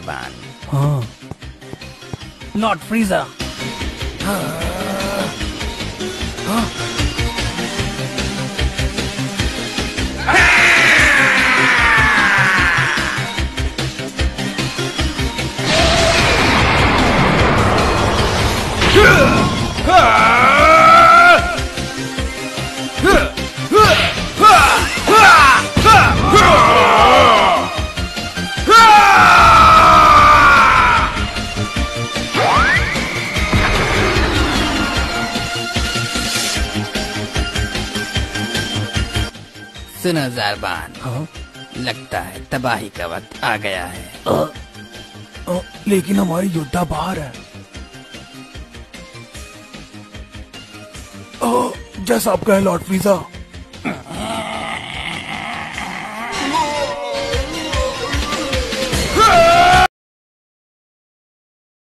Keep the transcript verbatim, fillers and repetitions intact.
जरबान। हाँ लॉर्ड फ्रीजा। हाँ हाँ सुनो जरबान, हाँ लगता है तबाही का वक्त आ गया है। आ, आ, लेकिन हमारी योद्धा बाहर है। आ, जैसा आप कहें लॉर्ड फ्रीजा।